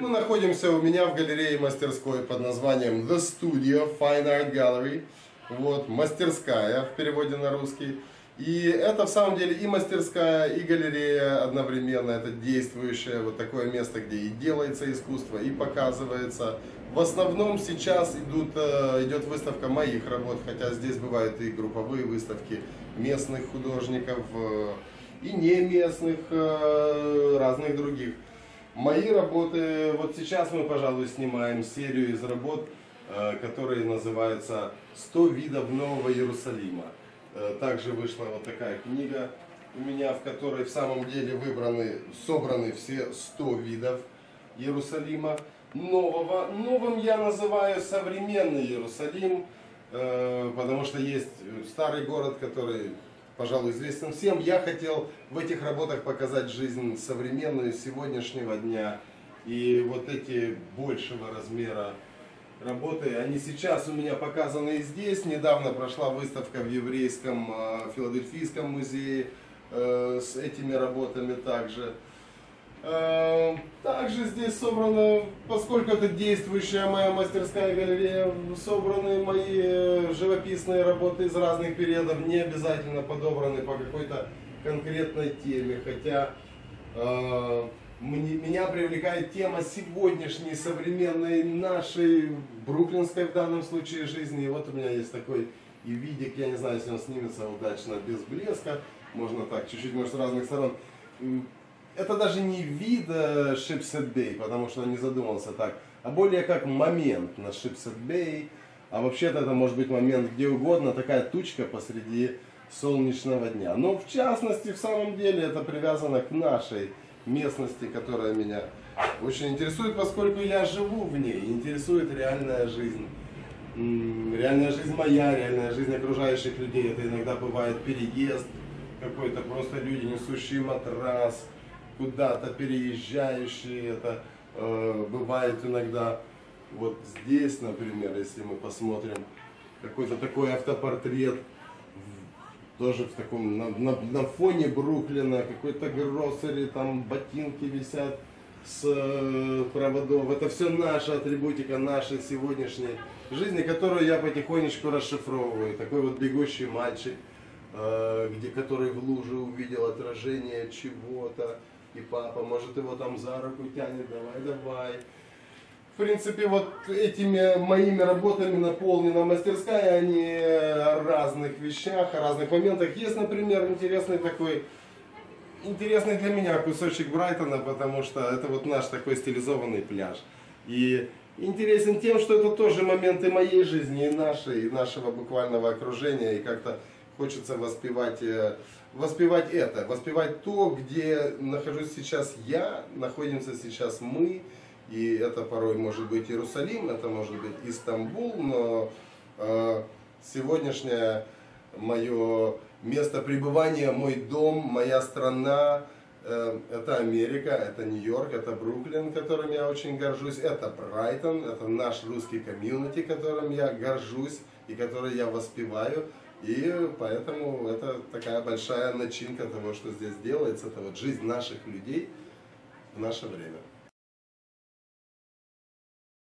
Мы находимся у меня в галерее мастерской под названием The Studio Fine Art Gallery. Вот, мастерская в переводе на русский. И это в самом деле и мастерская, и галерея одновременно. Это действующее вот такое место, где и делается искусство, и показывается. В основном сейчас идет выставка моих работ, хотя здесь бывают и групповые выставки местных художников, и не местных, разных других. Мои работы, вот сейчас мы, пожалуй, снимаем серию из работ, которые называются «100 видов Нового Иерусалима». Также вышла вот такая книга у меня, в которой в самом деле собраны все 100 видов Иерусалима нового. Новым я называю современный Иерусалим, потому что есть старый город, который, пожалуй, известен всем. Я хотел в этих работах показать жизнь современную, сегодняшнего дня. И вот эти большего размера работы, они сейчас у меня показаны и здесь. Недавно прошла выставка в еврейском филадельфийском музее с этими работами также. Также здесь собраны, поскольку это действующая моя мастерская галерея, собраны мои живописные работы из разных периодов, не обязательно подобраны по какой-то конкретной теме, хотя меня привлекает тема сегодняшней, современной, нашей, бруклинской в данном случае жизни. И вот у меня есть такой и видик, я не знаю, если он снимется удачно без блеска, можно так, чуть-чуть, может, с разных сторон. Это даже не вид Shipset Bay, потому что он не задумался так, а более как момент на Shipset Bay. А вообще-то это может быть момент где угодно, такая тучка посреди солнечного дня. Но в частности, в самом деле, это привязано к нашей местности, которая меня очень интересует, поскольку я живу в ней, интересует реальная жизнь. Реальная жизнь моя, реальная жизнь окружающих людей. Это иногда бывает переезд какой-то, просто люди, несущие матрас, куда-то переезжающие. Это бывает иногда вот здесь, например, если мы посмотрим какой-то такой автопортрет, тоже в таком, на фоне Бруклина, какой-то гроссери, там ботинки висят с проводов. Это все наша атрибутика нашей сегодняшней жизни, которую я потихонечку расшифровываю. Такой вот бегущий мальчик, который в луже увидел отражение чего-то, и папа, может, его там за руку тянет, давай. В принципе, вот этими моими работами наполнена мастерская, они о разных вещах, о разных моментах. Есть, например, интересный для меня кусочек Брайтона, потому что это вот наш такой стилизованный пляж. И интересен тем, что это тоже моменты моей жизни, и нашего буквального окружения, и как-то хочется воспевать то, где нахожусь сейчас я, находимся сейчас мы. И это порой может быть Иерусалим, это может быть Истамбул, но сегодняшнее мое место пребывания, мой дом, моя страна, это Америка, это Нью-Йорк, это Бруклин, которым я очень горжусь, это Брайтон, это наш русский комьюнити, которым я горжусь и который я воспеваю. И поэтому это такая большая начинка того, что здесь делается, это вот жизнь наших людей в наше время.